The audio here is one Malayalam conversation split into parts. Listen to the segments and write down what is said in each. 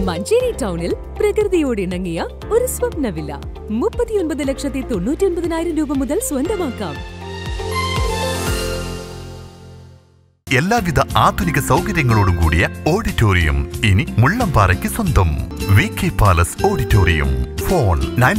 Manjeri townil പ്രകൃതിയോട് ഇണങ്ങിയ ഒരു സ്വപ്ന വില്ല 39,99,000 രൂപ മുതൽ സ്വന്തമാക്കാം. എല്ലാവിധ ആധുനിക സൗകര്യങ്ങളോടും കൂടിയ ഓഡിറ്റോറിയം ഇനി മുള്ളംപാറയ്ക്ക് സ്വന്തം. VK Palace auditorium. Phone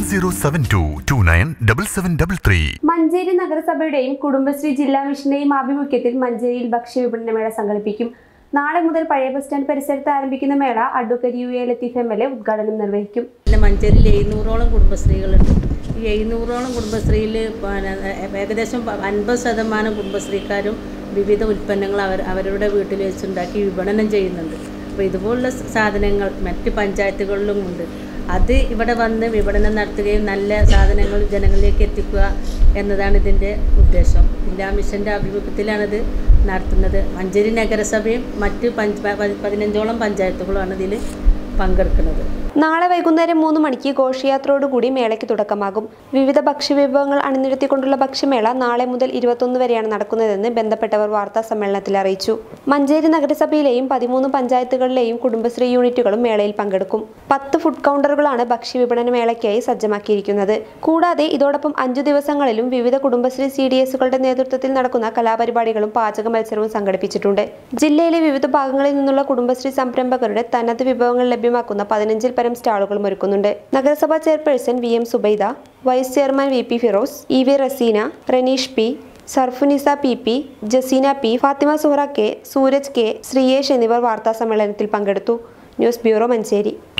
9072297733. Manjeri നഗരസഭയുടെയും കുടുംബശ്രീ ജില്ലാ മിഷന്റെയും ആഭിമുഖ്യത്തിൽ മഞ്ചേരിയിൽ ഭക്ഷ്യവിപണന മേള സംഘടിപ്പിക്കും. നാളെ മുതൽ പഴയ ബസ് സ്റ്റാൻഡ് പരിസരത്ത് ആരംഭിക്കുന്ന മേള അഡ്വക്കേറ്റ് UA ലത്തീഫ് MLA ഉദ്ഘാടനം നിർവഹിക്കും. മഞ്ചേരിയിൽ 700ഓളം കുടുംബശ്രീകളുണ്ട്. ഈ 700ഓളം കുടുംബശ്രീയിൽ ഏകദേശം 50% കുടുംബശ്രീക്കാരും വിവിധ ഉൽപ്പന്നങ്ങൾ അവരുടെ വീട്ടിൽ വെച്ചുണ്ടാക്കി വിപണനം ചെയ്യുന്നുണ്ട്. അപ്പോൾ ഇതുപോലുള്ള സാധനങ്ങൾ മറ്റ് പഞ്ചായത്തുകളിലും ഉണ്ട്. അത് ഇവിടെ വന്ന് വിപണനം നടത്തുകയും നല്ല സാധനങ്ങൾ ജനങ്ങളിലേക്ക് എത്തിക്കുക എന്നതാണ് ഇതിൻ്റെ ഉദ്ദേശം. ജില്ലാ മിഷൻ്റെ ആഭിമുഖ്യത്തിലാണിത് നടത്തുന്നത്. മഞ്ചേരി നഗരസഭയും മറ്റ് 15ഓളം പഞ്ചായത്തുകളുമാണ് ഇതിൽ പങ്കെടുക്കുന്നത്. നാളെ വൈകുന്നേരം 3 മണിക്ക് ഘോഷയാത്രയോടുകൂടി മേളയ്ക്ക് തുടക്കമാകും. വിവിധ ഭക്ഷ്യവിഭവങ്ങൾ അണിനിരത്തിക്കൊണ്ടുള്ള ഭക്ഷ്യമേള നാളെ മുതൽ 21 വരെയാണ് നടക്കുന്നതെന്ന് ബന്ധപ്പെട്ടവർ വാർത്താ സമ്മേളനത്തിൽ അറിയിച്ചു. മഞ്ചേരി നഗരസഭയിലെയും 13 പഞ്ചായത്തുകളിലെയും കുടുംബശ്രീ യൂണിറ്റുകളും മേളയിൽ പങ്കെടുക്കും. 10 ഫുഡ് കൗണ്ടറുകളാണ് ഭക്ഷ്യവിപണന മേളയ്ക്കായി സജ്ജമാക്കിയിരിക്കുന്നത്. കൂടാതെ ഇതോടൊപ്പം 5 ദിവസങ്ങളിലും വിവിധ കുടുംബശ്രീ CDSകളുടെ നേതൃത്വത്തിൽ നടക്കുന്ന കലാപരിപാടികളും പാചക മത്സരവും സംഘടിപ്പിച്ചിട്ടുണ്ട്. ജില്ലയിലെ വിവിധ ഭാഗങ്ങളിൽ നിന്നുള്ള കുടുംബശ്രീ സംരംഭകരുടെ തനത് വിഭവങ്ങൾ ലഭ്യമാക്കുന്ന 15-ൽ പരം സ്റ്റാളുകൾ ഒരുക്കുന്നുണ്ട്. നഗരസഭാ chairperson VM Subaida, vice chairman VP Firoz, EV Raseena, Ranish P, Sarfunisa PP, Jaseena P, Fathima Suhara K, Sooraj K, Sreeyesh എന്നിവർ വാർത്താ സമ്മേളനത്തിൽ പങ്കെടുത്തു. News bureau, Manjeri.